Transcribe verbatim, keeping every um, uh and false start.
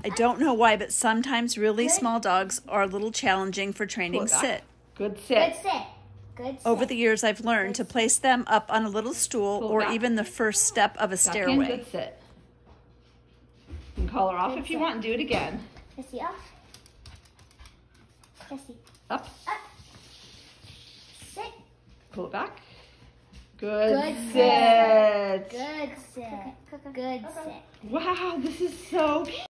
I don't know why, but sometimes really small dogs are a little challenging for training sit. Good sit. Good sit. Good sit. Over the years, I've learned to place them up on a little stool or even the first step of a stairway. Good sit. You can call her off Good if you sit. want and do it again. Tessie off. Tessie. Up. Up. Sit. Pull it back. Good, Good sit. Good sit. Good sit. Wow, this is so cute.